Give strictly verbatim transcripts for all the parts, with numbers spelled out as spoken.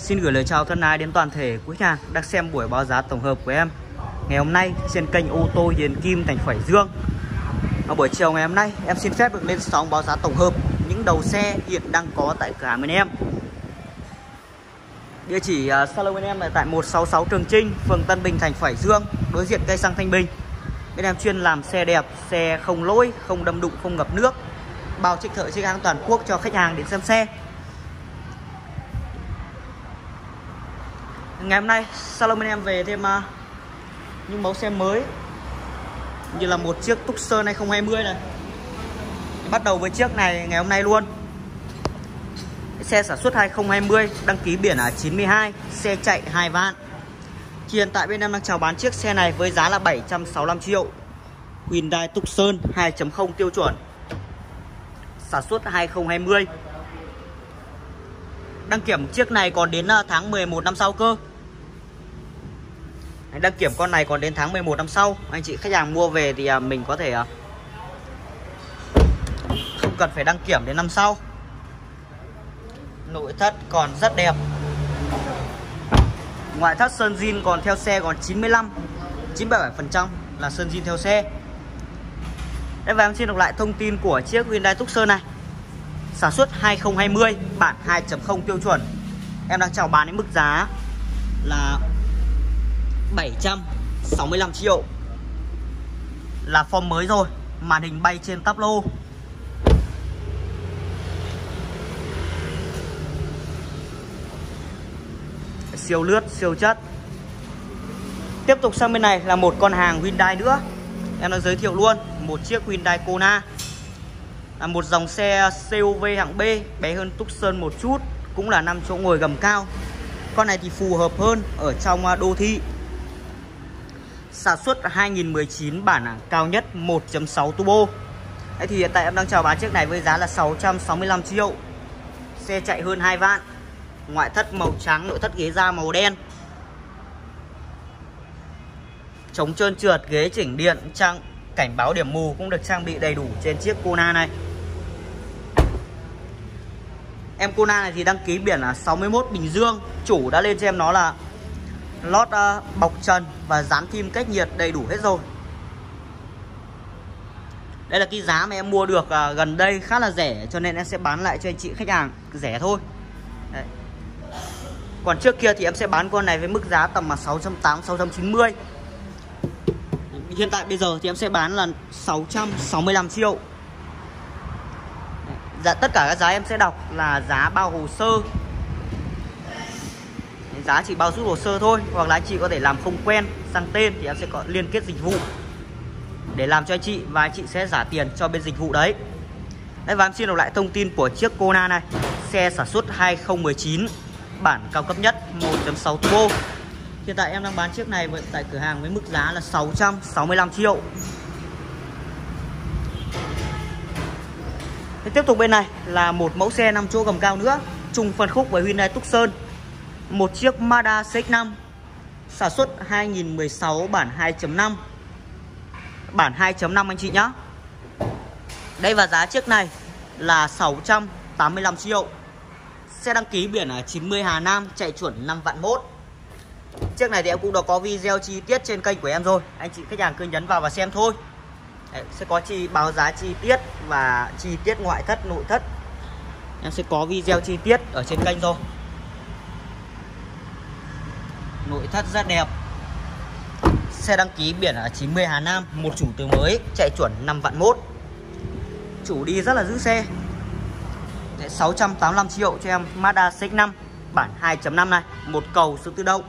Xin gửi lời chào thân ái đến toàn thể quý khách hàng đang xem buổi báo giá tổng hợp của em ngày hôm nay trên kênh ô tô Hiền Kim thành phố Hải Dương. Ở buổi chiều ngày hôm nay em xin phép được lên sóng báo giá tổng hợp những đầu xe hiện đang có tại cửa hàng bên em. Địa chỉ uh, salon bên em là tại một sáu sáu Trường Chinh, phường Tân Bình, thành phố Hải Dương, đối diện cây xăng Thanh Bình. Bên em chuyên làm xe đẹp, xe không lỗi, không đâm đụng, không ngập nước, bao trích thợ trích hãng toàn quốc cho khách hàng đến xem xe. Ngày hôm nay salon bên em về thêm uh, những mẫu xe mới, như là một chiếc Tucson hai không hai không này. Bắt đầu với chiếc này ngày hôm nay luôn. Xe sản xuất hai không hai không, đăng ký biển là chín mươi hai, xe chạy hai vạn. Hiện tại bên em đang chào bán chiếc xe này với giá là bảy trăm sáu mươi lăm triệu. Hyundai Tucson hai chấm không tiêu chuẩn, sản xuất hai không hai không. Đăng kiểm chiếc này còn đến tháng mười một năm sau cơ. Đăng kiểm con này còn đến tháng mười một năm sau. Anh chị khách hàng mua về thì mình có thể không cần phải đăng kiểm đến năm sau. Nội thất còn rất đẹp. Ngoại thất sơn zin còn theo xe còn chín mươi lăm, chín mươi bảy phần trăm là sơn zin theo xe. Đây, và em xin đọc lại thông tin của chiếc Hyundai Tucson này. Sản xuất hai không hai không, bản hai chấm không tiêu chuẩn. Em đang chào bán đến mức giá là bảy trăm sáu mươi lăm triệu. Là form mới rồi, màn hình bay trên táp lô. Siêu lướt, siêu chất. Tiếp tục sang bên này là một con hàng Hyundai nữa. Em đã giới thiệu luôn một chiếc Hyundai Kona, là một dòng xe xê u vê hạng B, bé hơn Tucson một chút, cũng là năm chỗ ngồi gầm cao. Con này thì phù hợp hơn ở trong đô thị. Sản xuất hai nghìn mười chín, bản cao nhất một chấm sáu turbo. Đấy, thì hiện tại em đang chào bán chiếc này với giá là sáu trăm sáu mươi lăm triệu. Xe chạy hơn hai vạn. Ngoại thất màu trắng, nội thất ghế da màu đen. Chống trơn trượt, ghế chỉnh điện, trang cảnh báo điểm mù cũng được trang bị đầy đủ trên chiếc Kona này. Em Kona này thì đăng ký biển là sáu mươi mốt Bình Dương. Chủ đã lên cho em nó là lót uh, bọc trần và dán phim cách nhiệt đầy đủ hết rồi. Đây là cái giá mà em mua được uh, gần đây khá là rẻ, cho nên em sẽ bán lại cho anh chị khách hàng rẻ thôi. Đấy. Còn trước kia thì em sẽ bán con này với mức giá tầm là sáu trăm tám mươi, sáu trăm chín mươi. Hiện tại bây giờ thì em sẽ bán là sáu trăm sáu mươi lăm triệu. Dạ, tất cả các giá em sẽ đọc là giá bao hồ sơ. Giá chỉ bao rút hồ sơ thôi. Hoặc là anh chị có thể làm không quen, sang tên thì em sẽ có liên kết dịch vụ để làm cho anh chị, và anh chị sẽ trả tiền cho bên dịch vụ đấy. Đấy, và em xin đọc lại thông tin của chiếc Kona này. Xe sản xuất hai không một chín, bản cao cấp nhất một chấm sáu turbo. Hiện tại em đang bán chiếc này tại cửa hàng với mức giá là sáu trăm sáu mươi lăm triệu. Thế tiếp tục bên này là một mẫu xe năm chỗ gầm cao nữa, chung phân khúc với Hyundai Tucson. Một chiếc Mazda xê ích năm, sản xuất hai nghìn mười sáu, bản hai chấm năm. Bản hai chấm năm anh chị nhá. Đây, và giá chiếc này là sáu trăm tám mươi lăm triệu. Xe đăng ký biển ở chín mươi Hà Nam, chạy chuẩn năm vạn mốt. Chiếc này thì em cũng đã có video chi tiết trên kênh của em rồi. Anh chị khách hàng cứ nhấn vào và xem thôi. Đấy, sẽ có chi báo giá chi tiết và chi tiết ngoại thất, nội thất. Em sẽ có video chi tiết ở trên kênh rồi. Nội thất rất đẹp. Xe đăng ký biển ở chín mươi Hà Nam, một chủ từ mới, chạy chuẩn năm vạn mốt. Chủ đi rất là giữ xe. Đấy, sáu trăm tám mươi lăm triệu cho em Mazda xê ích năm, bản hai chấm năm này, một cầu số tự động.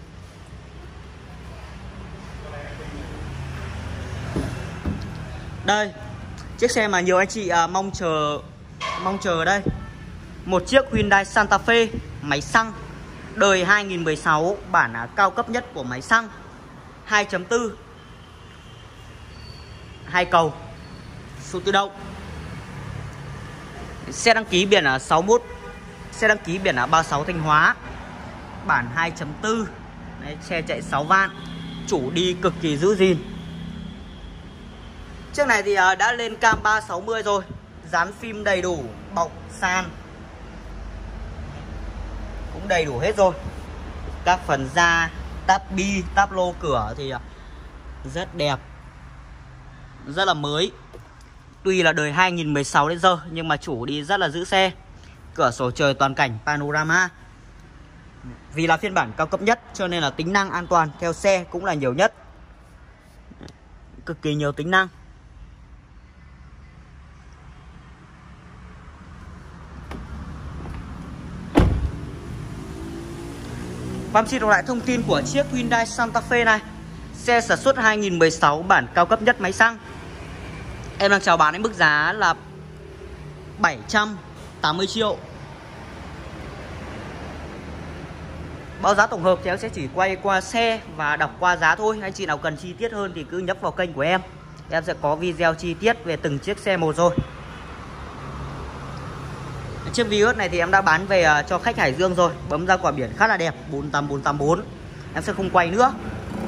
Đây, chiếc xe mà nhiều anh chị à, mong chờ mong chờ đây. Một chiếc Hyundai Santa Fe, máy xăng, đời hai nghìn mười sáu, bản à, cao cấp nhất của máy xăng, hai chấm bốn, hai cầu, số tự động. Xe đăng ký biển là sáu mốt, xe đăng ký biển là ba mươi sáu Thanh Hóa, bản hai chấm bốn. Đấy, xe chạy sáu van, chủ đi cực kỳ giữ gìn. Chiếc này thì đã lên cam ba sáu mươi rồi, dán phim đầy đủ, bọc sàn. cũng đầy đủ hết rồi. Các phần da, táp bi, táp lô cửa thì rất đẹp, rất là mới. Tuy là đời hai nghìn mười sáu đến giờ nhưng mà chủ đi rất là giữ xe. Cửa sổ trời toàn cảnh panorama. Vì là phiên bản cao cấp nhất cho nên là tính năng an toàn theo xe cũng là nhiều nhất. Cực kỳ nhiều tính năng. Вам xin đọc lại thông tin của chiếc Hyundai Santa Fe này. Xe sản xuất hai nghìn mười sáu, bản cao cấp nhất máy xăng. Em đang chào bán với mức giá là bảy trăm tám mươi triệu. Báo giá tổng hợp thì em sẽ chỉ quay qua xe và đọc qua giá thôi. Anh chị nào cần chi tiết hơn thì cứ nhấp vào kênh của em. Em sẽ có video chi tiết về từng chiếc xe một rồi. Chiếc Vios này thì em đã bán về cho khách Hải Dương rồi. Bấm ra quả biển khá là đẹp, bốn tám bốn tám bốn. Em sẽ không quay nữa.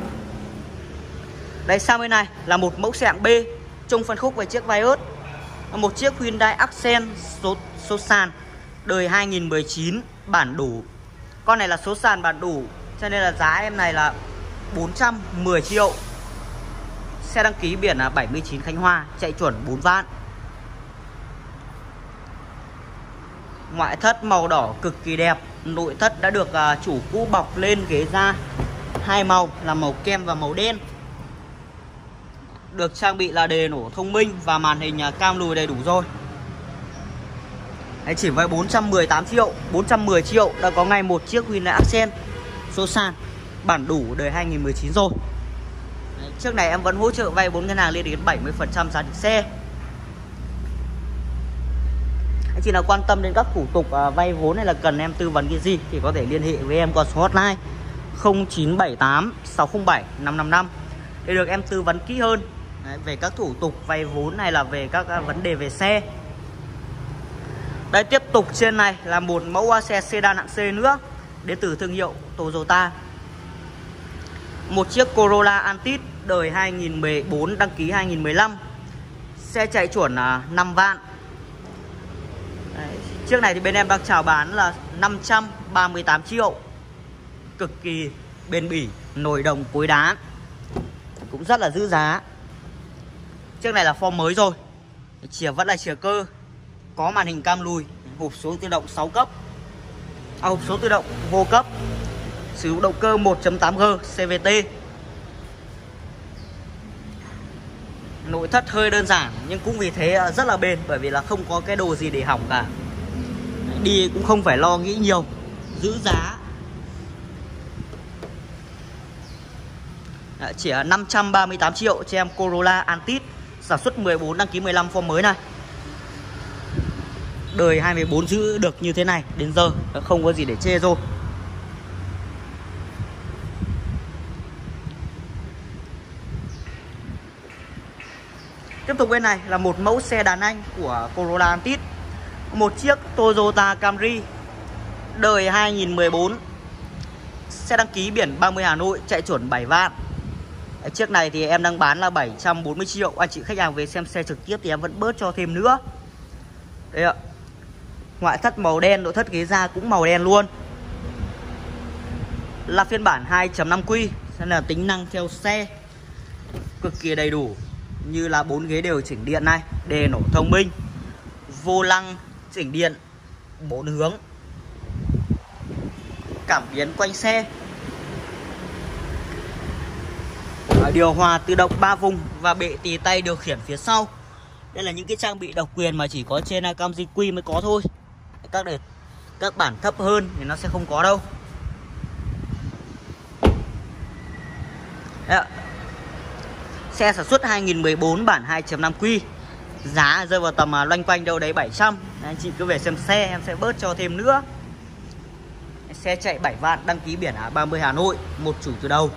Đây, sang bên này là một mẫu xe hạng B, chung phân khúc với chiếc Vios. Một chiếc Hyundai Accent số, số sàn đời hai nghìn mười chín, bản đủ. Con này là số sàn bản đủ cho nên là giá em này là bốn trăm mười triệu. Xe đăng ký biển là bảy mươi chín Khánh Hòa, chạy chuẩn bốn vạn. Ngoại thất màu đỏ cực kỳ đẹp. Nội thất đã được uh, chủ cũ bọc lên ghế da hai màu là màu kem và màu đen. Được trang bị là đề nổ thông minh và màn hình uh, cam lùi đầy đủ rồi. Đấy, chỉ với bốn trăm mười tám triệu, bốn trăm mười triệu đã có ngay một chiếc Hyundai Accent số sàn bản đủ đời hai nghìn mười chín rồi. Đấy, trước này em vẫn hỗ trợ vay vốn ngân hàng lên đến bảy mươi phần trăm giá trị xe. Anh chị nào quan tâm đến các thủ tục uh, vay vốn hay là cần em tư vấn cái gì thì có thể liên hệ với em qua số hotline không chín bảy tám sáu không bảy năm năm năm để được em tư vấn kỹ hơn. Đấy, về các thủ tục vay vốn hay là về các uh, vấn đề về xe. Đây, tiếp tục trên này là một mẫu xe sedan hạng C nữa, đến từ thương hiệu Toyota. Một chiếc Corolla Altis đời hai nghìn mười bốn, đăng ký hai nghìn mười lăm. Xe chạy chuẩn là năm vạn. Đấy, chiếc này thì bên em đang chào bán là năm trăm ba mươi tám triệu. Cực kỳ bền bỉ, nồi đồng cối đá, cũng rất là giữ giá. Chiếc này là form mới rồi, chìa vẫn là chìa cơ, có màn hình cam lùi, hộp số tự động sáu cấp, à, hộp số tự động vô cấp, sử dụng động cơ một chấm tám G xê vê tê. Nội thất hơi đơn giản nhưng cũng vì thế rất là bền, bởi vì là không có cái đồ gì để hỏng cả. Đi cũng không phải lo nghĩ nhiều, giữ giá. Đấy, chỉ năm trăm ba mươi tám triệu cho em Corolla Altis, sản xuất mười bốn, đăng ký mười lăm, form mới này. Đời hai mươi bốn giữ được như thế này đến giờ, không có gì để chê rồi. Tiếp tục bên này là một mẫu xe đàn anh của Corolla Altis. Một chiếc Toyota Camry đời hai nghìn mười bốn, xe đăng ký biển ba mươi Hà Nội, chạy chuẩn bảy vạn. Chiếc này thì em đang bán là bảy trăm bốn mươi triệu. Anh chị khách hàng về xem xe trực tiếp thì em vẫn bớt cho thêm nữa. Đây ạ. Ngoại thất màu đen, nội thất ghế da cũng màu đen luôn. Là phiên bản hai chấm năm Q, nên là tính năng theo xe cực kỳ đầy đủ, như là bốn ghế đều chỉnh điện này, đề nổ thông minh, vô lăng chỉnh điện bốn hướng, cảm biến quanh xe, điều hòa tự động ba vùng và bệ tì tay điều khiển phía sau. Đây là những cái trang bị độc quyền mà chỉ có trên Camry Q mới có thôi. Các để các bản thấp hơn thì nó sẽ không có đâu. Đấy, xe sản xuất hai nghìn mười bốn, bản hai chấm năm Q, giá rơi vào tầm loanh quanh đâu đấy bảy trăm. Anh chị cứ về xem xe em sẽ bớt cho thêm nữa. Xe chạy bảy vạn, đăng ký biển ba mươi Hà Nội, một chủ từ đầu.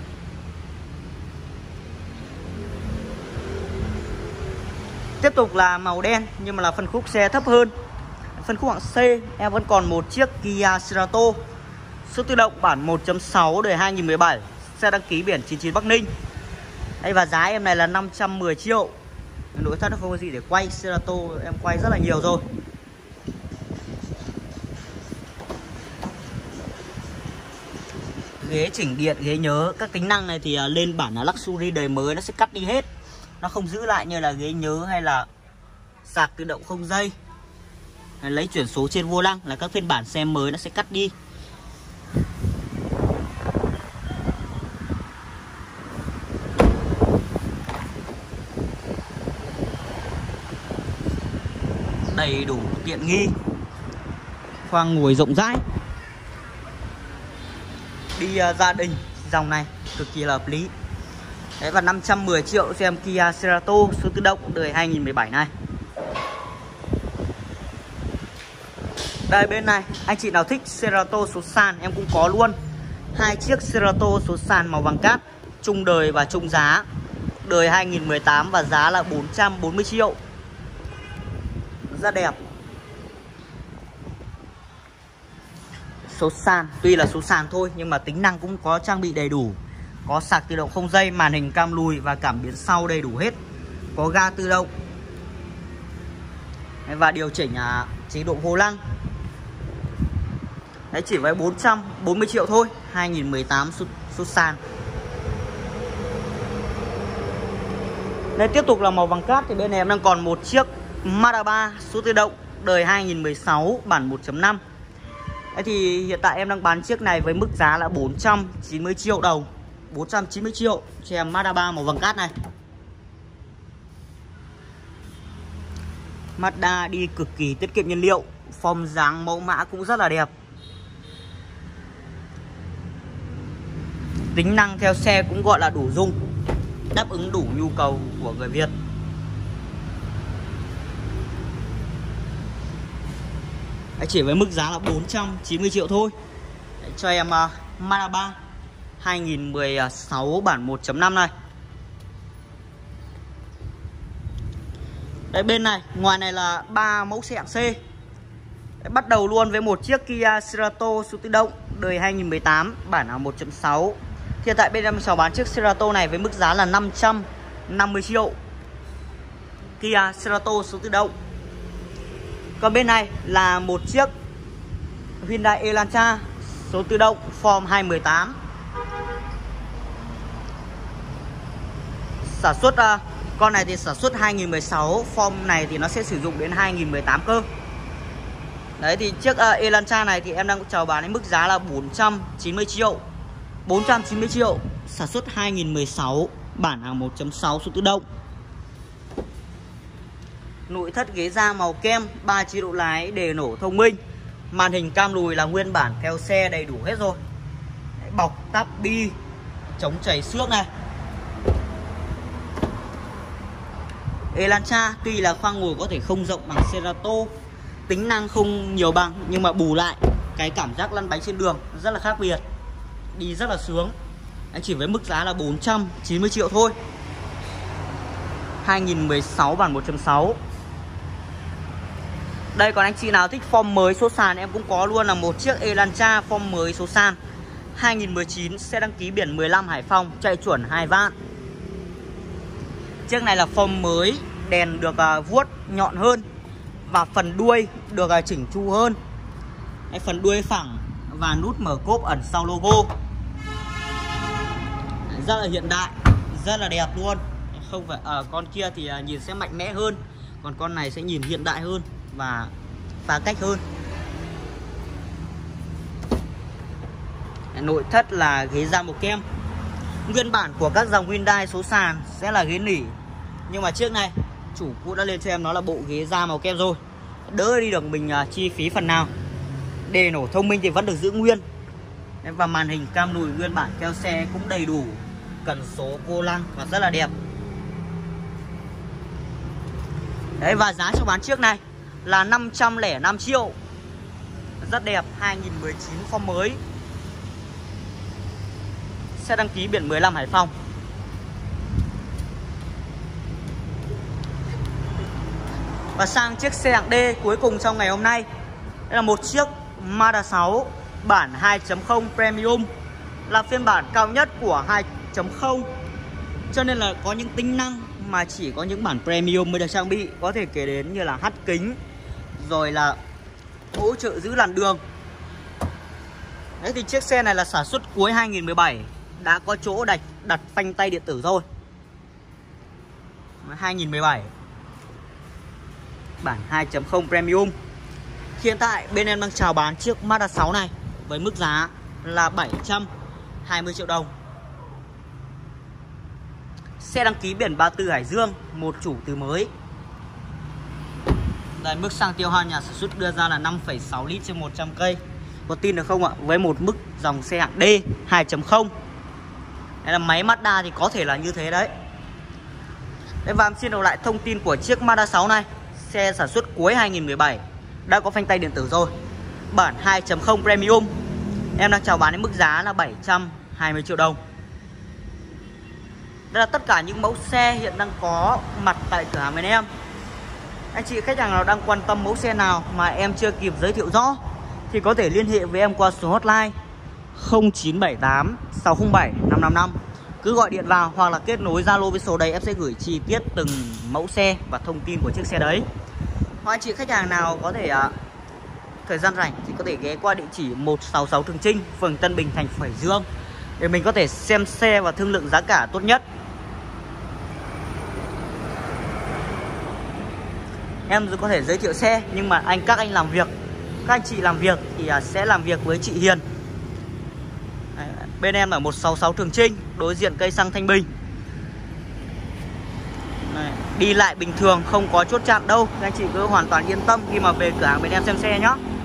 Tiếp tục là màu đen nhưng mà là phân khúc xe thấp hơn. Phân khúc hạng C em vẫn còn một chiếc Kia Cerato, số tự động bản một chấm sáu đời hai nghìn mười bảy, xe đăng ký biển chín chín Bắc Ninh. Đây, và giá em này là năm trăm mười triệu. Nội thất nó không có gì để quay, Cerato em quay rất là nhiều rồi. Ghế chỉnh điện, ghế nhớ. Các tính năng này thì lên bản là Luxury đời mới nó sẽ cắt đi hết. Nó không giữ lại như là ghế nhớ hay là sạc tự động không dây, lấy chuyển số trên vô lăng là các phiên bản xe mới nó sẽ cắt đi. Đầy đủ tiện nghi, khoang ngồi rộng rãi. Đi uh, gia đình dòng này cực kỳ là hợp lý. Đấy, và năm trăm mười triệu cho em Kia Cerato số tự động đời hai nghìn mười bảy này. Đây bên này, anh chị nào thích Cerato số sàn em cũng có luôn. Hai chiếc Cerato số sàn màu vàng cát, chung đời và chung giá. Đời hai nghìn mười tám và giá là bốn trăm bốn mươi triệu. Rất đẹp. Số sàn, tuy là số sàn thôi nhưng mà tính năng cũng có trang bị đầy đủ. Có sạc tự động không dây, màn hình cam lùi và cảm biến sau đầy đủ hết. Có ga tự động và điều chỉnh à, chế độ vô lăng. Đấy, chỉ với bốn trăm bốn mươi triệu thôi. Hai nghìn mười tám số, số sàn. Đây tiếp tục là màu vàng cát. Thì bên này em đang còn một chiếc Mazda ba số tự động đời hai nghìn mười sáu bản một chấm năm. Đấy thì hiện tại em đang bán chiếc này với mức giá là bốn trăm chín mươi triệu đồng. Bốn trăm chín mươi triệu cho em Mazda ba màu vàng cát này. Mazda đi cực kỳ tiết kiệm nhiên liệu, form dáng mẫu mã cũng rất là đẹp. Tính năng theo xe cũng gọi là đủ dung, đáp ứng đủ nhu cầu của người Việt. Đấy, chỉ với mức giá là bốn trăm chín mươi triệu thôi. Đấy, cho em uh, Mazda ba hai nghìn mười sáu bản một chấm năm này. Đấy, bên này, ngoài này là ba mẫu xe hạng C. Đấy, bắt đầu luôn với một chiếc Kia Cerato số tự động đời hai nghìn mười tám bản một chấm sáu. Hiện tại bên em chào bán chiếc Cerato này với mức giá là năm trăm năm mươi triệu. Kia Cerato số tự động. Còn bên này là một chiếc Hyundai Elantra số tự động form hai mười tám. Sản xuất uh, con này thì sản xuất hai nghìn mười sáu, form này thì nó sẽ sử dụng đến hai nghìn mười tám cơ. Đấy thì chiếc uh, Elantra này thì em đang chào bán với mức giá là bốn trăm chín mươi triệu. bốn trăm chín mươi triệu, sản xuất hai nghìn mười sáu, bản hàng một chấm sáu số tự động. Nội thất ghế da màu kem, ba chế độ lái, đề nổ thông minh. Màn hình cam lùi là nguyên bản theo xe đầy đủ hết rồi. Đấy, bọc tắp bi, chống chảy xước này. Elantra tuy là khoang ngồi có thể không rộng bằng Cerato, tính năng không nhiều bằng, nhưng mà bù lại cái cảm giác lăn bánh trên đường rất là khác biệt, đi rất là sướng. Anh chỉ với mức giá là bốn trăm chín mươi triệu thôi. Hai nghìn mười sáu bản một chấm sáu. Đây, còn anh chị nào thích form mới số sàn em cũng có luôn là một chiếc Elantra form mới số sàn hai nghìn mười chín, xe đăng ký biển mười lăm Hải Phòng, chạy chuẩn hai vạn. Chiếc này là form mới, đèn được uh, vuốt nhọn hơn và phần đuôi được uh, chỉnh chu hơn. Đây, phần đuôi phẳng và nút mở cốp ẩn sau logo. Rất là hiện đại, rất là đẹp luôn. Không phải ở uh, con kia thì uh, nhìn sẽ mạnh mẽ hơn, còn con này sẽ nhìn hiện đại hơn và phá cách hơn. Nội thất là ghế da màu kem. Nguyên bản của các dòng Hyundai số sàn sẽ là ghế nỉ, nhưng mà chiếc này chủ cũ đã lên cho em nó là bộ ghế da màu kem rồi, đỡ đi được mình uh, chi phí phần nào. Đề nổ thông minh thì vẫn được giữ nguyên. Và màn hình cam lùi nguyên bản theo xe cũng đầy đủ, cần số vô lăng và rất là đẹp. Đấy, và giá cho bán chiếc này là năm trăm lẻ năm triệu. Rất đẹp, hai nghìn mười chín form mới. Xe đăng ký biển mười lăm Hải Phòng. Và sang chiếc xe hạng D cuối cùng trong ngày hôm nay. Đây là một chiếc Mazda sáu bản hai chấm không Premium, là phiên bản cao nhất của hai chấm không, cho nên là có những tính năng mà chỉ có những bản Premium mới được trang bị. Có thể kể đến như là hắt kính, rồi là hỗ trợ giữ làn đường. Đấy thì chiếc xe này là sản xuất cuối hai nghìn mười bảy, đã có chỗ đặt đặt phanh tay điện tử rồi. hai nghìn mười bảy, bản hai chấm không Premium. Hiện tại bên em đang chào bán chiếc Mazda sáu này với mức giá là bảy trăm hai mươi triệu đồng. Xe đăng ký biển ba tư Hải Dương, một chủ từ mới. Đây, mức xăng tiêu hao nhà sản xuất đưa ra là năm phẩy sáu lít trên một trăm cây. Có tin được không ạ? Với một mức dòng xe hạng D hai chấm không. Đây là máy Mazda thì có thể là như thế đấy. Đây, và em xin đọc lại thông tin của chiếc Mazda sáu này. Xe sản xuất cuối hai nghìn mười bảy, đã có phanh tay điện tử rồi, bản hai chấm không Premium. Em đang chào bán với mức giá là bảy trăm hai mươi triệu đồng. Đây là tất cả những mẫu xe hiện đang có mặt tại cửa hàng bên em. Anh chị khách hàng nào đang quan tâm mẫu xe nào mà em chưa kịp giới thiệu rõ thì có thể liên hệ với em qua số hotline không chín bảy tám sáu không bảy năm năm năm. Cứ gọi điện vào hoặc là kết nối Zalo với số đấy, em sẽ gửi chi tiết từng mẫu xe và thông tin của chiếc xe đấy. Hoặc anh chị khách hàng nào có thể uh, thời gian rảnh thì có thể ghé qua địa chỉ một sáu sáu Trường Chinh, phường Tân Bình, thành phố Hải Dương để mình có thể xem xe và thương lượng giá cả tốt nhất. Em có thể giới thiệu xe nhưng mà anh các anh làm việc, các anh chị làm việc thì sẽ làm việc với chị Hiền. Đấy, bên em ở một sáu sáu Trường Chinh, đối diện cây xăng Thanh Bình. Đấy, đi lại bình thường, không có chốt chặn đâu, các anh chị cứ hoàn toàn yên tâm khi mà về cửa hàng bên em xem xe nhé.